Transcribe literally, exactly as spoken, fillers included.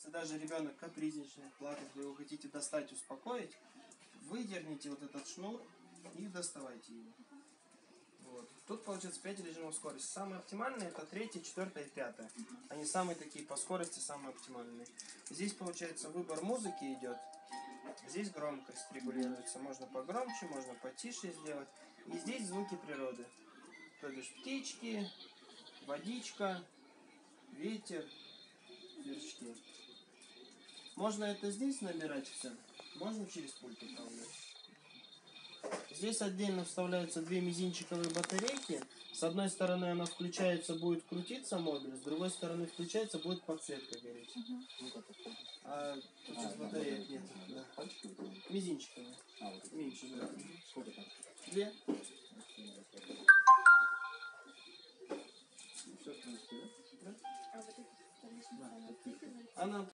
Если даже ребенок капризничает, платит, вы его хотите достать, успокоить, выдерните вот этот шнур и доставайте его. Вот. Тут получается пять режимов скорости. Самые оптимальные это третья, четвертая и пятая. Они самые такие по скорости, самые оптимальные. Здесь получается выбор музыки идет. Здесь громкость регулируется. Можно погромче, можно потише сделать. И здесь звуки природы. То бишь птички, водичка, ветер, сверчки. Можно это здесь набирать все. Можно через пульт управлять. Здесь отдельно вставляются две мизинчиковые батарейки. С одной стороны она включается, будет крутиться модуль, с другой стороны включается, будет подсветка гореть. Угу. А тут сейчас батареек нет. Да. Мизинчиковые. А, вот меньше, да. Сколько там? Две. Все, в принципе, да? Она